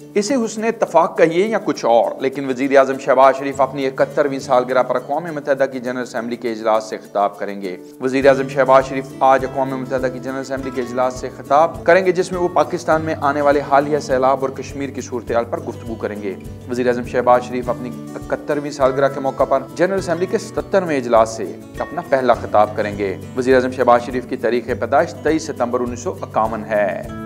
इसे हुस्न इत्तफाक कहिए या कुछ और, लेकिन वज़ीर आज़म शहबाज शरीफ अपनी 71वीं सालगिरह पर अक़वाम मुत्तहिदा की जनरल असम्बली के इजलास से खिताब करेंगे। वज़ीर आज़म शहबाज शरीफ आज अक़वाम मुत्तहिदा की जनरल असम्बली के इजलास से खिताब करेंगे, जिसमें वो पाकिस्तान में आने वाले हालिया सैलाब और कश्मीर की सूरत हाल पर गुफ्तगू करेंगे। वज़ीर आज़म शहबाज शरीफ अपनी 71वीं सालगिरह के मौका पर जनरल असम्बली के 77वें इजलास से अपना पहला खिताब करेंगे। वज़ीर आज़म शहबाज शरीफ की तारीख़ पैदाइश 23 सितंबर 1951 है।